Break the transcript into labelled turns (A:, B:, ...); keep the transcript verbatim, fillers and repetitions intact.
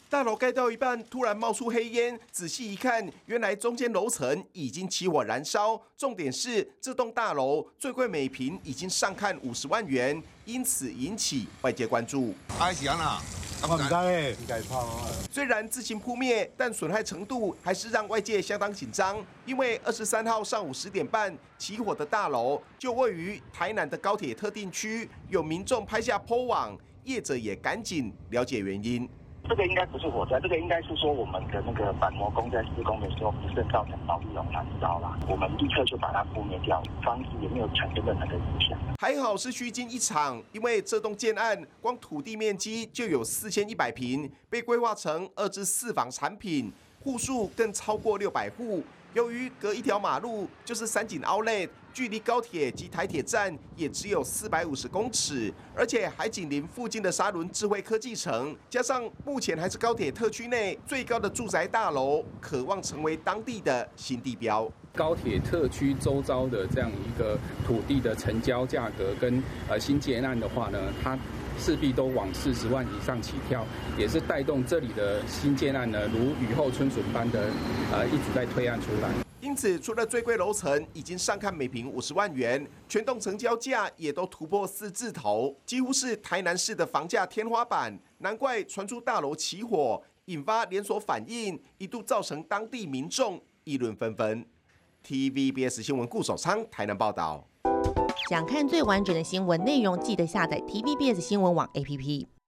A: 大楼盖到一半，突然冒出黑烟，仔细一看，原来中间楼层已经起火燃烧。重点是这栋大楼最贵每坪已经上看五十万元，因此引起外界关注。
B: 哎，是安那？
C: 我唔知咧，唔解泡啊。
A: 虽然自行扑灭，但损害程度还是让外界相当紧张。因为二十三号上午十点半起火的大楼就位于台南的高铁特定区，有民众拍下 po 网，业者也赶紧了解原因。
D: 这个应该不是火灾，这个应该是说我们的那个板模工在施工的时候不慎造成暴力熔燃烧了，我们立刻就把它扑灭掉，房子也没有产生任何的影响。
A: 还好是虚惊一场，因为这栋建案光土地面积就有四千一百平，被规划成二至四房产品，户数更超过六百户。由于隔一条马路就是三井 Outlet， 距离高铁及台铁站也只有四百五十公尺，而且还紧邻附近的沙仑智慧科技城，加上目前还是高铁特区内最高的住宅大楼，渴望成为当地的新地标。
E: 高铁特区周遭的这样一个土地的成交价格跟呃新建案的话呢，它势必都往四十万以上起跳，也是带动这里的新建案呢，如雨后春笋般的呃一直在推案出来。
A: 因此，除了最贵楼层已经上看每坪五十万元，全栋成交价也都突破四字头，几乎是台南市的房价天花板。难怪传出大楼起火，引发连锁反应，一度造成当地民众议论纷纷。T V B S 新闻顾守昌台南报道。
F: 想看最完整的新闻内容，记得下载 T V B S 新闻网 A P P。